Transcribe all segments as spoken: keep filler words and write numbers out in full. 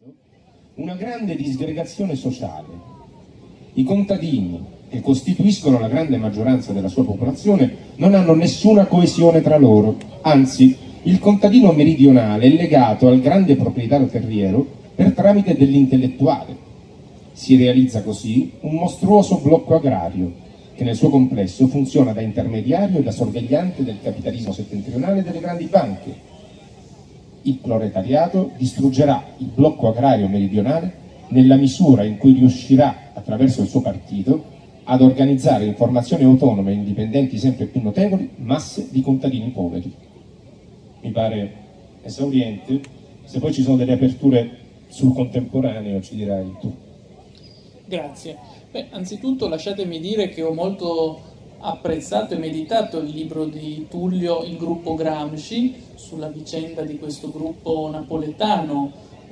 una grande disgregazione sociale. I contadini, che costituiscono la grande maggioranza della sua popolazione, non hanno nessuna coesione tra loro, anzi, il contadino meridionale è legato al grande proprietario terriero per tramite dell'intellettuale. Si realizza così un mostruoso blocco agrario, che nel suo complesso funziona da intermediario e da sorvegliante del capitalismo settentrionale e delle grandi banche. Il proletariato distruggerà il blocco agrario meridionale nella misura in cui riuscirà, attraverso il suo partito, ad organizzare in formazioni autonome e indipendenti sempre più notevoli masse di contadini poveri. Mi pare esauriente. Se poi ci sono delle aperture sul contemporaneo ci dirai tu. Grazie. Beh, anzitutto lasciatemi dire che ho molto apprezzato e meditato il libro di Tullio, Il gruppo Gramsci, sulla vicenda di questo gruppo napoletano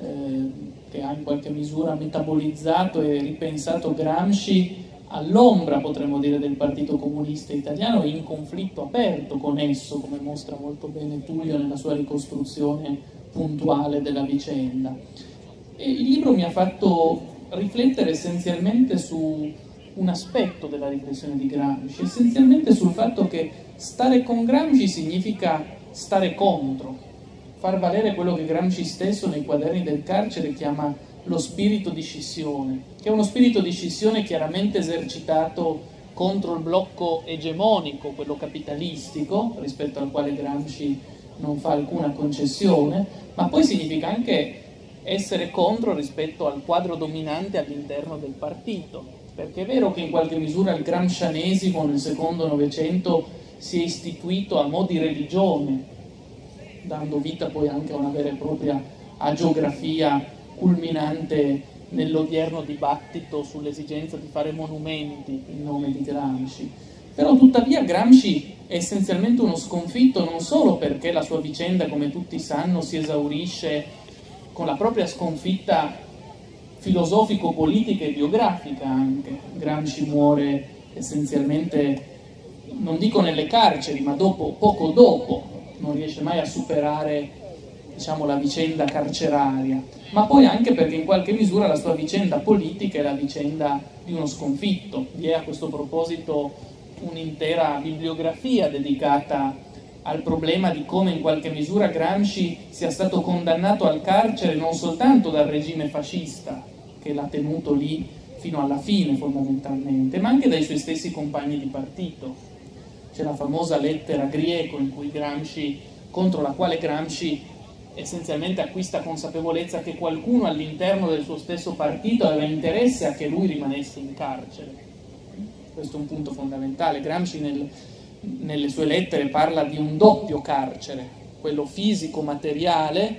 eh, che ha in qualche misura metabolizzato e ripensato Gramsci all'ombra, potremmo dire, del Partito Comunista Italiano e in conflitto aperto con esso, come mostra molto bene Tullio nella sua ricostruzione puntuale della vicenda. E il libro mi ha fatto riflettere essenzialmente su un aspetto della riflessione di Gramsci, essenzialmente sul fatto che stare con Gramsci significa stare contro, far valere quello che Gramsci stesso nei quaderni del carcere chiama lo spirito di scissione, che è uno spirito di scissione chiaramente esercitato contro il blocco egemonico, quello capitalistico, rispetto al quale Gramsci non fa alcuna concessione, ma poi significa anche essere contro rispetto al quadro dominante all'interno del partito, perché è vero che in qualche misura il gramscianesimo nel secondo Novecento si è istituito a mo' di religione, dando vita poi anche a una vera e propria agiografia culminante nell'odierno dibattito sull'esigenza di fare monumenti in nome di Gramsci. Però tuttavia Gramsci è essenzialmente uno sconfitto, non solo perché la sua vicenda, come tutti sanno, si esaurisce con la propria sconfitta filosofico-politica e biografica anche. Gramsci muore essenzialmente, non dico nelle carceri, ma dopo, poco dopo, non riesce mai a superare, diciamo, la vicenda carceraria, ma poi anche perché in qualche misura la sua vicenda politica è la vicenda di uno sconfitto. Vi è a questo proposito un'intera bibliografia dedicata al problema di come in qualche misura Gramsci sia stato condannato al carcere non soltanto dal regime fascista, che l'ha tenuto lì fino alla fine fondamentalmente, ma anche dai suoi stessi compagni di partito. C'è la famosa lettera a Grieco in cui Gramsci, contro la quale Gramsci essenzialmente acquista consapevolezza che qualcuno all'interno del suo stesso partito aveva interesse a che lui rimanesse in carcere. Questo è un punto fondamentale. Gramsci nel nelle sue lettere parla di un doppio carcere, quello fisico-materiale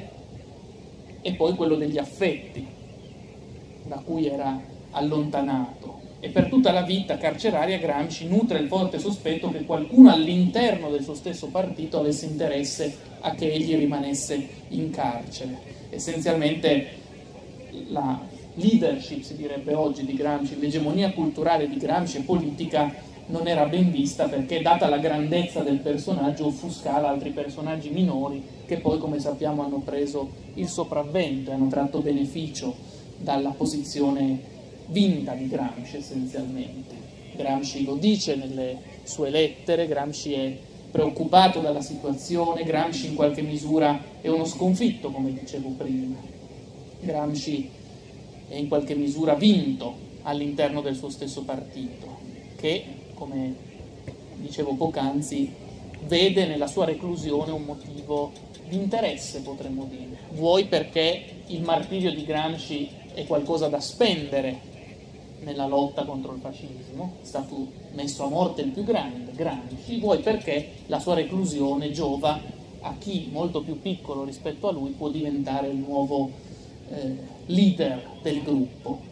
e poi quello degli affetti, da cui era allontanato. E per tutta la vita carceraria Gramsci nutre il forte sospetto che qualcuno all'interno del suo stesso partito avesse interesse a che egli rimanesse in carcere. Essenzialmente la leadership, si direbbe oggi, di Gramsci, l'egemonia culturale di Gramsci e politica non era ben vista perché, data la grandezza del personaggio, offuscava altri personaggi minori che poi, come sappiamo, hanno preso il sopravvento e hanno tratto beneficio dalla posizione vinta di Gramsci essenzialmente. Gramsci lo dice nelle sue lettere, Gramsci è preoccupato dalla situazione, Gramsci in qualche misura è uno sconfitto, come dicevo prima. Gramsci è in qualche misura vinto all'interno del suo stesso partito, che, come dicevo poc'anzi, vede nella sua reclusione un motivo di interesse, potremmo dire. Vuoi perché il martirio di Gramsci è qualcosa da spendere nella lotta contro il fascismo, è stato messo a morte il più grande, Gramsci, vuoi perché la sua reclusione giova a chi, molto più piccolo rispetto a lui, può diventare il nuovo eh, leader del gruppo.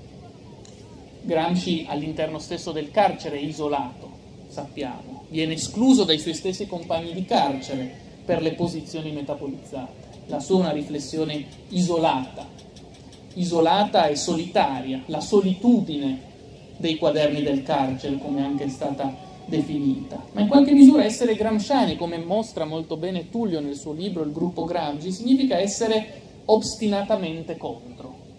Gramsci all'interno stesso del carcere è isolato, sappiamo, viene escluso dai suoi stessi compagni di carcere per le posizioni metabolizzate. La sua è una riflessione isolata, isolata e solitaria, la solitudine dei quaderni del carcere, come anche è stata definita. Ma in qualche misura essere gramsciani, come mostra molto bene Tullio nel suo libro Il gruppo Gramsci, significa essere ostinatamente contro.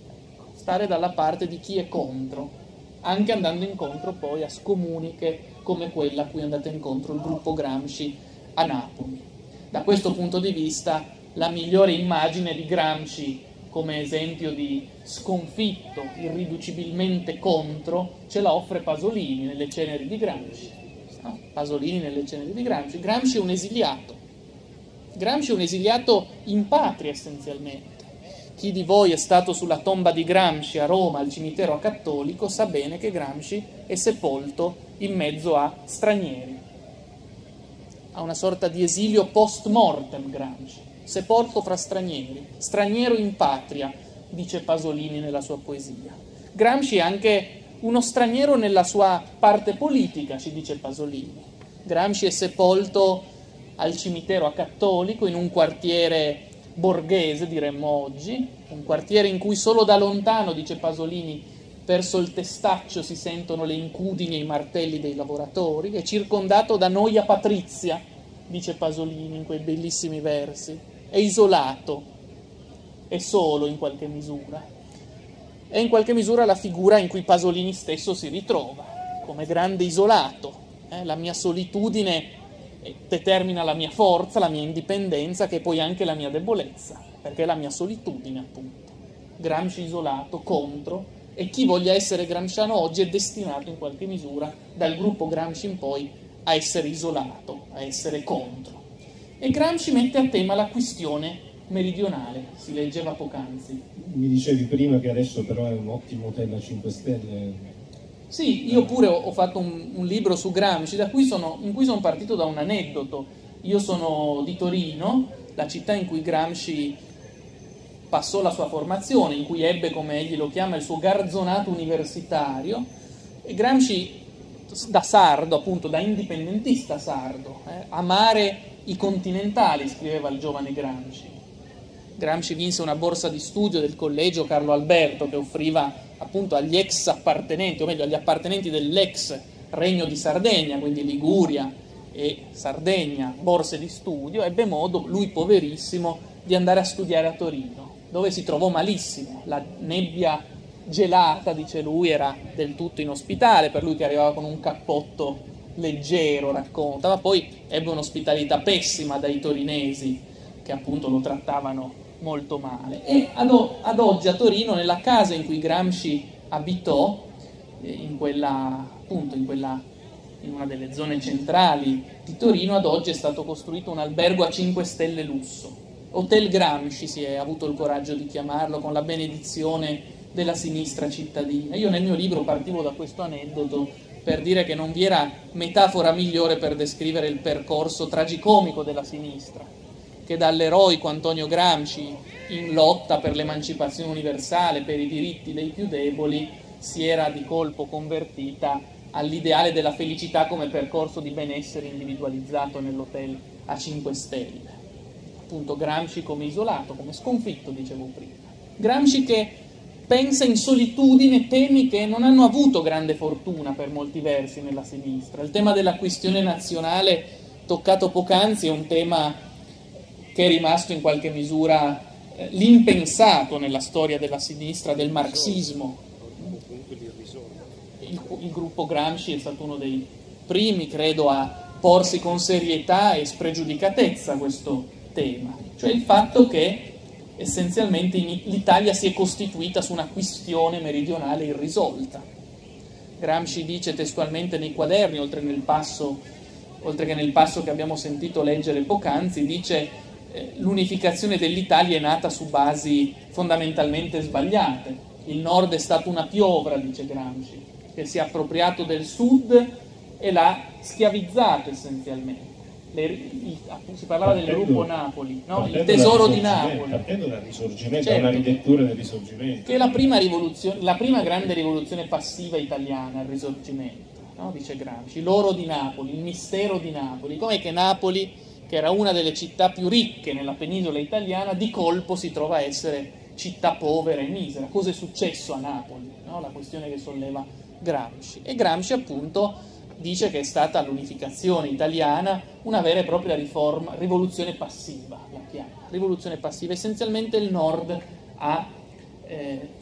stare dalla parte di chi è contro, anche andando incontro poi a scomuniche come quella a cui è andato incontro il gruppo Gramsci a Napoli. Da questo punto di vista la migliore immagine di Gramsci come esempio di sconfitto, irriducibilmente contro, ce la offre Pasolini nelle Ceneri di Gramsci. No? Pasolini nelle Ceneri di Gramsci. Gramsci è un esiliato. Gramsci è un esiliato in patria essenzialmente. Chi di voi è stato sulla tomba di Gramsci a Roma, al cimitero cattolico, sa bene che Gramsci è sepolto in mezzo a stranieri. Ha una sorta di esilio post mortem Gramsci, sepolto fra stranieri, straniero in patria, dice Pasolini nella sua poesia. Gramsci è anche uno straniero nella sua parte politica, ci dice Pasolini. Gramsci è sepolto al cimitero a Cattolico, in un quartiere borghese, diremmo oggi, un quartiere in cui solo da lontano, dice Pasolini, verso il Testaccio si sentono le incudini e i martelli dei lavoratori, è circondato da noia patrizia, dice Pasolini in quei bellissimi versi, è isolato, è solo in qualche misura. È in qualche misura la figura in cui Pasolini stesso si ritrova, come grande isolato. Eh? La mia solitudine determina la mia forza, la mia indipendenza, che è poi anche la mia debolezza, perché è la mia solitudine, appunto. Gramsci isolato, contro, e chi voglia essere gramsciano oggi è destinato in qualche misura, dal gruppo Gramsci in poi, a essere isolato, a essere contro. E Gramsci mette a tema la questione meridionale, si leggeva poc'anzi. Mi dicevi prima che adesso però è un ottimo hotel a cinque stelle. Sì, io pure ho fatto un, un libro su Gramsci da cui sono, in cui sono partito da un aneddoto. Io sono di Torino, la città in cui Gramsci passò la sua formazione, in cui ebbe, come egli lo chiama, il suo garzonato universitario, e Gramsci, da sardo, appunto, da indipendentista sardo, eh, amare i continentali, scriveva il giovane Gramsci. Gramsci vinse una borsa di studio del collegio Carlo Alberto che offriva appunto agli ex appartenenti, o meglio agli appartenenti dell'ex Regno di Sardegna, quindi Liguria e Sardegna, borse di studio. Ebbe modo, lui poverissimo, di andare a studiare a Torino, dove si trovò malissimo. La nebbia gelata, dice lui, era del tutto inospitale per lui che arrivava con un cappotto leggero, racconta, ma poi ebbe un'ospitalità pessima dai torinesi, che appunto lo trattavano molto male. E ad, o- ad oggi a Torino, nella casa in cui Gramsci abitò, eh, in quella, appunto, in quella, in una delle zone centrali di Torino, ad oggi è stato costruito un albergo a cinque stelle lusso. Hotel Gramsci si è avuto il coraggio di chiamarlo, con la benedizione della sinistra cittadina. Io nel mio libro partivo da questo aneddoto per dire che non vi era metafora migliore per descrivere il percorso tragicomico della sinistra, che dall'eroico Antonio Gramsci, in lotta per l'emancipazione universale, per i diritti dei più deboli, si era di colpo convertita all'ideale della felicità come percorso di benessere individualizzato nell'hotel a cinque stelle. Appunto Gramsci come isolato, come sconfitto, dicevo prima. Gramsci che pensa in solitudine temi che non hanno avuto grande fortuna per molti versi nella sinistra. Il tema della questione nazionale, toccato poc'anzi, è un tema che è rimasto in qualche misura eh, l'impensato nella storia della sinistra, del marxismo. Il, il gruppo Gramsci è stato uno dei primi, credo, a porsi con serietà e spregiudicatezza questo tema, cioè il fatto che essenzialmente in, l'Italia si è costituita su una questione meridionale irrisolta. Gramsci dice testualmente nei quaderni, oltre, nel passo, oltre che nel passo che abbiamo sentito leggere poc'anzi, dice l'unificazione dell'Italia è nata su basi fondamentalmente sbagliate. Il nord è stato una piovra, dice Gramsci, che si è appropriato del sud e l'ha schiavizzato essenzialmente. Le, il, si parlava partendo, del gruppo Napoli, no? Il tesoro di Napoli. Partendo dal risorgimento, certo, da una rilettura del risorgimento. Che è la prima, rivoluzione, la prima grande rivoluzione passiva italiana, il risorgimento, no? Dice Gramsci. L'oro di Napoli, il mistero di Napoli. Com'è che Napoli, che era una delle città più ricche nella penisola italiana, di colpo si trova a essere città povera e misera? Cosa è successo a Napoli? No? La questione che solleva Gramsci. E Gramsci appunto dice che è stata l'unificazione italiana una vera e propria riforma, rivoluzione passiva, la chiama. Rivoluzione passiva, essenzialmente il nord ha eh,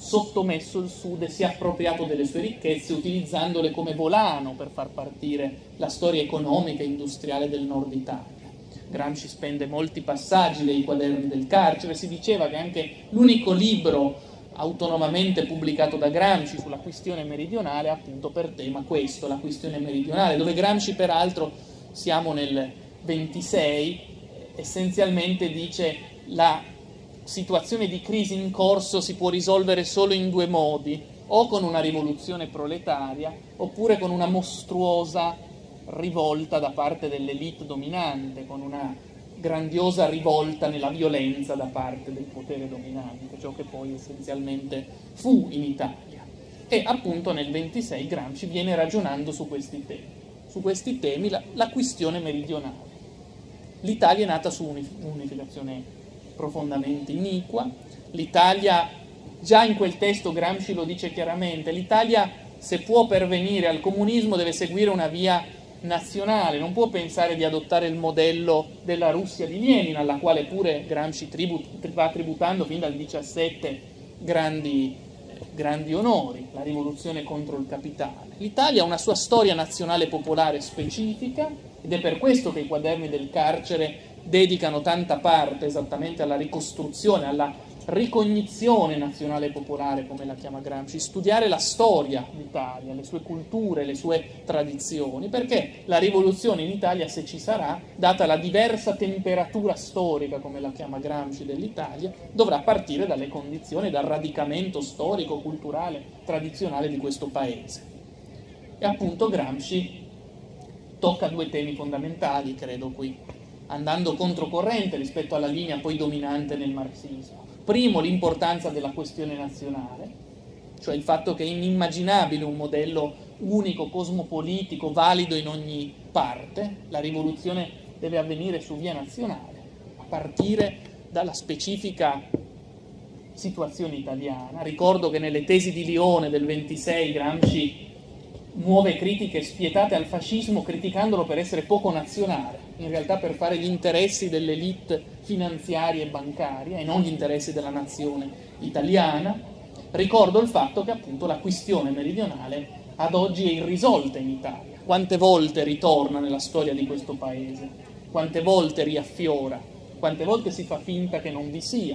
sottomesso il Sud e si è appropriato delle sue ricchezze utilizzandole come volano per far partire la storia economica e industriale del Nord Italia. Gramsci spende molti passaggi dei Quaderni del carcere, si diceva che anche l'unico libro autonomamente pubblicato da Gramsci sulla questione meridionale ha appunto per tema questo, la questione meridionale, dove Gramsci peraltro, siamo nel ventisei, essenzialmente dice la situazione di crisi in corso si può risolvere solo in due modi, o con una rivoluzione proletaria oppure con una mostruosa rivolta da parte dell'elite dominante, con una grandiosa rivolta nella violenza da parte del potere dominante, ciò che poi essenzialmente fu in Italia. E appunto nel ventisei Gramsci viene ragionando su questi temi, su questi temi la, la questione meridionale. L'Italia è nata su un'unificazione profondamente iniqua, l'Italia, già in quel testo Gramsci lo dice chiaramente, l'Italia se può pervenire al comunismo deve seguire una via nazionale, non può pensare di adottare il modello della Russia di Lenin, alla quale pure Gramsci tribut, va tributando fin dal diciassette grandi, grandi onori, la rivoluzione contro il capitale. L'Italia ha una sua storia nazionale popolare specifica ed è per questo che i Quaderni del carcere dedicano tanta parte esattamente alla ricostruzione, alla ricognizione nazionale popolare, come la chiama Gramsci, studiare la storia d'Italia, le sue culture, le sue tradizioni, perché la rivoluzione in Italia, se ci sarà, data la diversa temperatura storica, come la chiama Gramsci, dell'Italia, dovrà partire dalle condizioni, dal radicamento storico, culturale, tradizionale di questo paese. E appunto Gramsci tocca due temi fondamentali, credo, qui, andando controcorrente rispetto alla linea poi dominante nel marxismo. Primo, l'importanza della questione nazionale, cioè il fatto che è inimmaginabile un modello unico, cosmopolitico, valido in ogni parte. La rivoluzione deve avvenire su via nazionale, a partire dalla specifica situazione italiana. Ricordo che nelle tesi di Lione del ventisei Gramsci muove critiche spietate al fascismo criticandolo per essere poco nazionale, in realtà per fare gli interessi dell'elite finanziaria e bancaria e non gli interessi della nazione italiana. Ricordo il fatto che appunto la questione meridionale ad oggi è irrisolta in Italia. Quante volte ritorna nella storia di questo paese, quante volte riaffiora, quante volte si fa finta che non vi sia.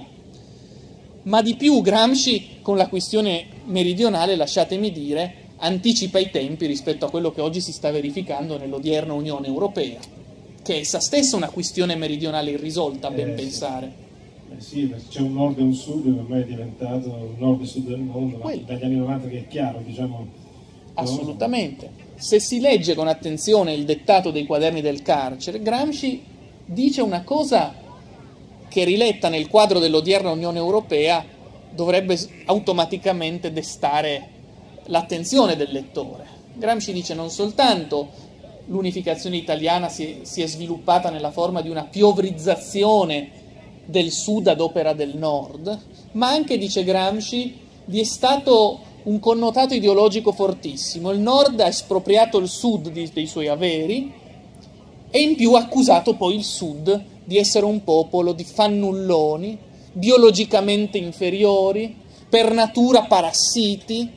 Ma di più Gramsci con la questione meridionale, lasciatemi dire, anticipa i tempi rispetto a quello che oggi si sta verificando nell'odierna Unione Europea, che è essa stessa una questione meridionale irrisolta, a ben eh, pensare. Eh sì, perché c'è un nord e un sud che ormai è diventato un nord e sud del mondo, ma dagli anni novanta che è chiaro, diciamo. Assolutamente. No? Se si legge con attenzione il dettato dei Quaderni del carcere, Gramsci dice una cosa che, riletta nel quadro dell'odierna Unione Europea, dovrebbe automaticamente destare l'attenzione del lettore. Gramsci dice non soltanto l'unificazione italiana si, si è sviluppata nella forma di una piovrizzazione del sud ad opera del nord, ma anche, dice Gramsci, vi è stato un connotato ideologico fortissimo. Il nord ha espropriato il sud di, dei suoi averi e in più ha accusato poi il sud di essere un popolo di fannulloni, biologicamente inferiori, per natura parassiti.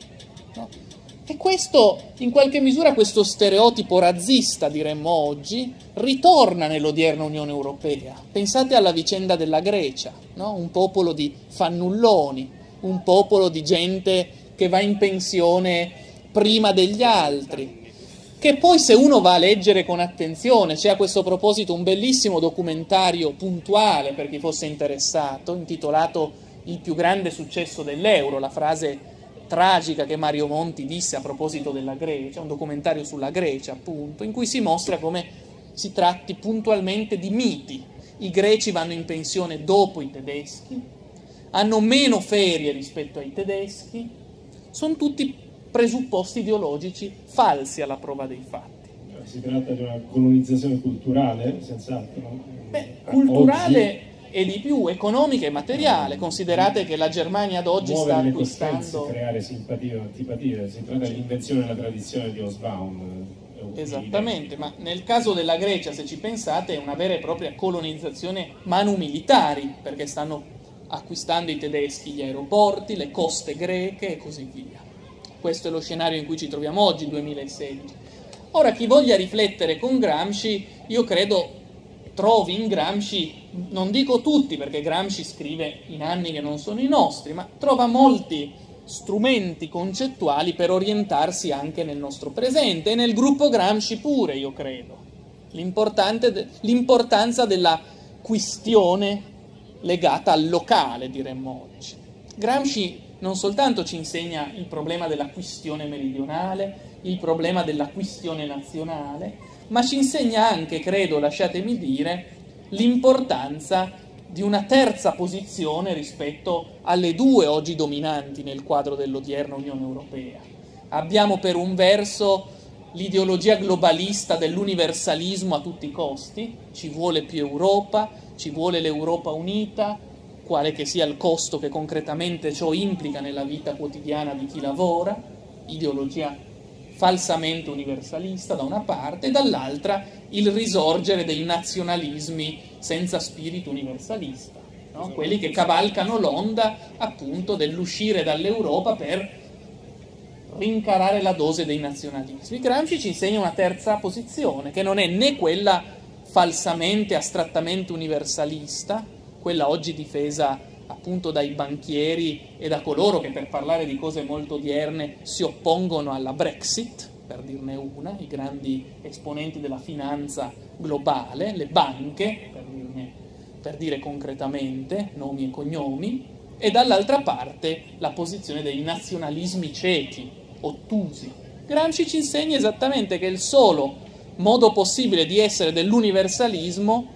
E questo, in qualche misura, questo stereotipo razzista, diremmo oggi, ritorna nell'odierna Unione Europea. Pensate alla vicenda della Grecia, no? Un popolo di fannulloni, un popolo di gente che va in pensione prima degli altri, che poi, se uno va a leggere con attenzione, c'è a questo proposito un bellissimo documentario puntuale per chi fosse interessato, intitolato Il più grande successo dell'euro, la frase tragica che Mario Monti disse a proposito della Grecia, un documentario sulla Grecia appunto, in cui si mostra come si tratti puntualmente di miti. I greci vanno in pensione dopo i tedeschi, hanno meno ferie rispetto ai tedeschi, sono tutti presupposti ideologici falsi alla prova dei fatti. Si tratta di una colonizzazione culturale, senz'altro. Beh, culturale... Oggi... e di più economica e materiale. Considerate che la Germania ad oggi muovere sta le acquistando, creare simpatie o antipatie, si tratta dell'invenzione della tradizione di Hobsbawm. Esattamente, ma nel caso della Grecia, se ci pensate, è una vera e propria colonizzazione manu militari, perché stanno acquistando i tedeschi gli aeroporti, le coste greche e così via. Questo è lo scenario in cui ci troviamo oggi, duemilasedici. Ora, chi voglia riflettere con Gramsci, io credo trovi in Gramsci, non dico tutti perché Gramsci scrive in anni che non sono i nostri, ma trova molti strumenti concettuali per orientarsi anche nel nostro presente e nel gruppo Gramsci pure, io credo. L'importanza della questione legata al locale, diremmo oggi. Gramsci non soltanto ci insegna il problema della questione meridionale, il problema della questione nazionale, ma ci insegna anche, credo, lasciatemi dire, l'importanza di una terza posizione rispetto alle due oggi dominanti nel quadro dell'odierna Unione Europea. Abbiamo per un verso l'ideologia globalista dell'universalismo a tutti i costi, ci vuole più Europa, ci vuole l'Europa unita, quale che sia il costo che concretamente ciò implica nella vita quotidiana di chi lavora, ideologia falsamente universalista da una parte, e dall'altra il risorgere dei nazionalismi senza spirito universalista, no? Quelli che cavalcano l'onda appunto dell'uscire dall'Europa per rincarare la dose dei nazionalismi. Gramsci ci insegna una terza posizione, che non è né quella falsamente, astrattamente universalista, quella oggi difesa appunto dai banchieri e da coloro che per parlare di cose molto odierne si oppongono alla Brexit, per dirne una, i grandi esponenti della finanza globale, le banche, per, dirne, per dire concretamente, nomi e cognomi, e dall'altra parte la posizione dei nazionalismi ciechi, ottusi. Gramsci ci insegna esattamente che il solo modo possibile di essere dell'universalismo,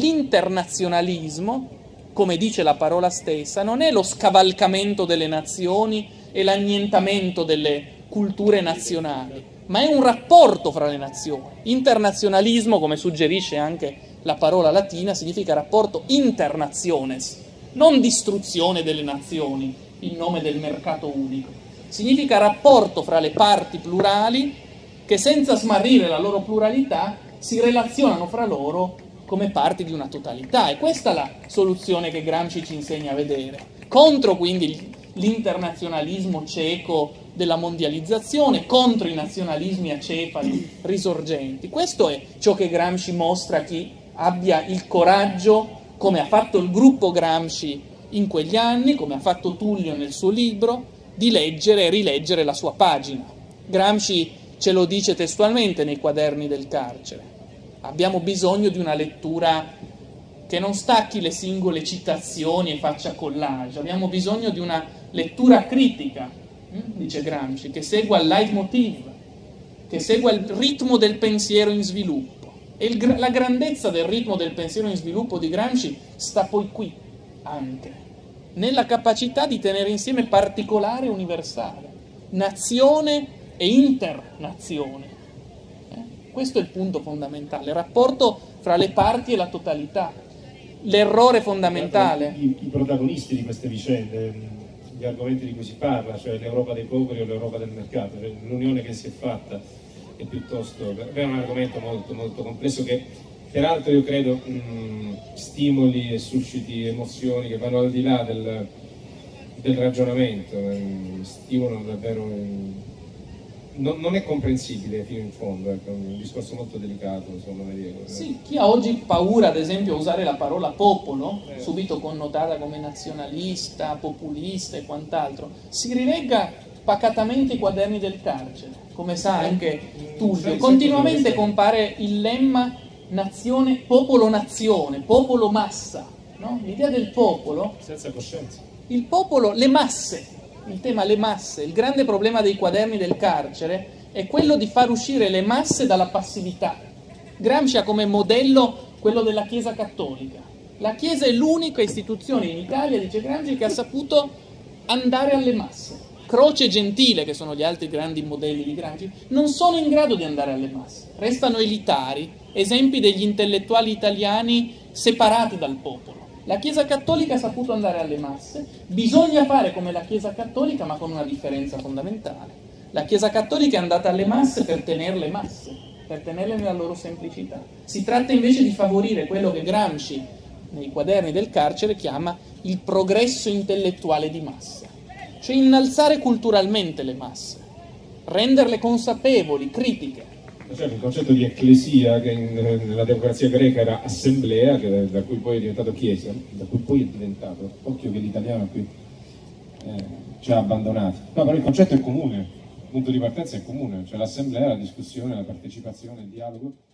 dell'internazionalismo, come dice la parola stessa, non è lo scavalcamento delle nazioni e l'annientamento delle culture nazionali, ma è un rapporto fra le nazioni. Internazionalismo, come suggerisce anche la parola latina, significa rapporto internationes, non distruzione delle nazioni in nome del mercato unico. Significa rapporto fra le parti plurali che senza smarrire la loro pluralità si relazionano fra loro come parti di una totalità, e questa è la soluzione che Gramsci ci insegna a vedere, contro quindi l'internazionalismo cieco della mondializzazione, contro i nazionalismi acefali risorgenti. Questo è ciò che Gramsci mostra a chi abbia il coraggio, come ha fatto il gruppo Gramsci in quegli anni, come ha fatto Tullio nel suo libro, di leggere e rileggere la sua pagina. Gramsci ce lo dice testualmente nei quaderni del carcere. Abbiamo bisogno di una lettura che non stacchi le singole citazioni e faccia collage, abbiamo bisogno di una lettura critica, dice Gramsci, che segua il leitmotiv, che segua il ritmo del pensiero in sviluppo. E il, la grandezza del ritmo del pensiero in sviluppo di Gramsci sta poi qui, anche, nella capacità di tenere insieme particolare e universale, nazione e internazione. Questo è il punto fondamentale, il rapporto fra le parti e la totalità. L'errore fondamentale... I, I protagonisti di queste vicende, gli argomenti di cui si parla, cioè l'Europa dei popoli o l'Europa del mercato, cioè l'unione che si è fatta è piuttosto... è un argomento molto, molto complesso che peraltro io credo mh, stimoli e susciti emozioni che vanno al di là del, del ragionamento, mh, stimolano davvero... Mh, Non, non è comprensibile fino in fondo, è ecco, un discorso molto delicato, insomma. Sì, chi ha oggi paura, ad esempio, a usare la parola popolo, eh. subito connotata come nazionalista, populista e quant'altro, si rilegga pacatamente i quaderni del carcere, come sa anche Tullio. Continuamente compare il lemma nazione, popolo-nazione, popolo-massa, no? L'idea del popolo, senza coscienza. Il popolo, le masse. Il tema le masse, il grande problema dei quaderni del carcere è quello di far uscire le masse dalla passività. Gramsci ha come modello quello della Chiesa cattolica. La Chiesa è l'unica istituzione in Italia, dice Gramsci, che ha saputo andare alle masse. Croce e Gentile, che sono gli altri grandi modelli di Gramsci, non sono in grado di andare alle masse, restano elitari, esempi degli intellettuali italiani separati dal popolo. La Chiesa cattolica ha saputo andare alle masse, bisogna fare come la Chiesa cattolica, ma con una differenza fondamentale. La Chiesa cattolica è andata alle masse per tenere le masse, per tenerle nella loro semplicità. Si tratta invece di favorire quello che Gramsci nei quaderni del carcere chiama il progresso intellettuale di massa, cioè innalzare culturalmente le masse, renderle consapevoli, critiche. Cioè, il concetto di ecclesia, che in, nella democrazia greca era assemblea, che, da cui poi è diventato chiesa, da cui poi è diventato, occhio che l'italiano qui eh, ci ha abbandonati. No, però il concetto è comune, il punto di partenza è comune, cioè l'assemblea, la discussione, la partecipazione, il dialogo.